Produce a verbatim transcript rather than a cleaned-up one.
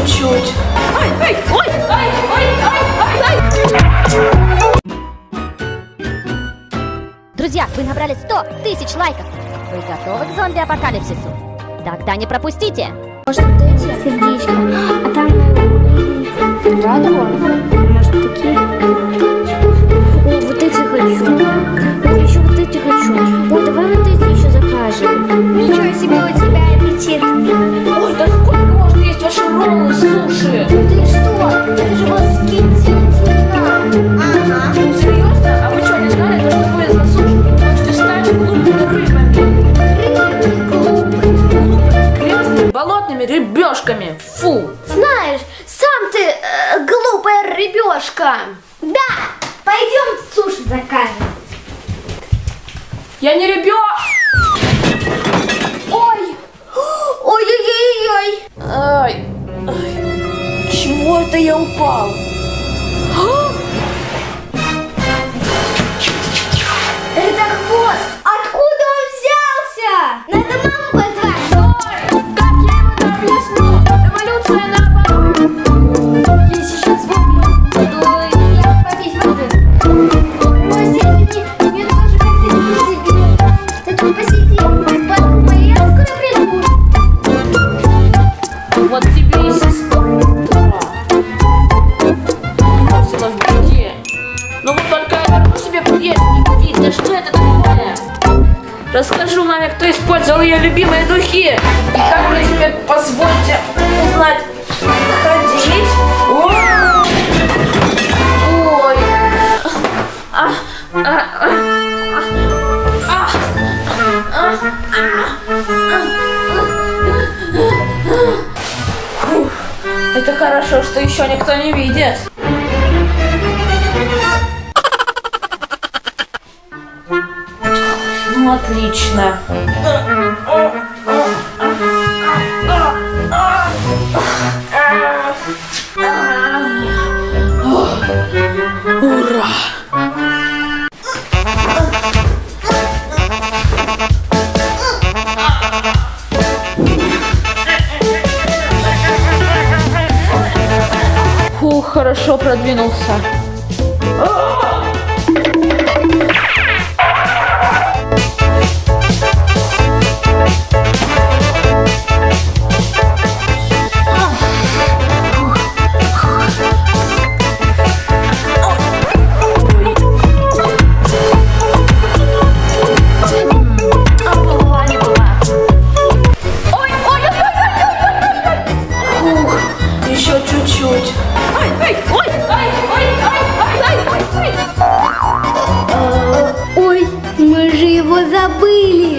чуть-чуть. Ай, ай, ой, ай, ай, ай, ай, ай. Друзья, вы набрали сто тысяч лайков. Вы готовы к зомби-апокалипсису? Тогда не пропустите. Может, вот эти сердечки, а там радуга, может, такие. О, вот эти хочу. О, еще вот эти хочу. О, давай вот эти еще закажем. Ничего себе, у тебя аппетит. Ой, да сколько можно есть ваши роллы, суши? Ты что? Это же восхитительно. Ага. Серьезно? А вы что, не знали, то, что вы за суши можете стать глупыми рыбами? Грязными болотными рыбешками. Фу! Знаешь, сам ты э, глупая рыбешка. Да, пойдем суши закажем. Я не ребёшка! Ой, ой-ой-ой-ой. Ай, ай, чего это я упал? Это хвост. Откуда он взялся? Надо маму позвать. Ой, как я ему объясню? Эволюция наоборот. Я сейчас возьму. Ой, я попить воды. Ой, Сергей, мне тоже как-то не по себе. Ты тут посиди, подумай, я скоро приду. Вот тебе и сестра. Бросила в беде. Ну вот только я верну себе приятный вид. Да что это такое? Расскажу маме, кто использовал ее любимые духи. И как мне теперь позвольте узнать ходить? Ой. Ой. А, а, а, а, а, Фух, это хорошо, что еще никто не видит. Ну, отлично. Ура! Фух, хорошо продвинулся. Еще чуть-чуть. Ай, ай, ой, ай, ай, ай, ай, ай, ай. Ой, мы же его забыли.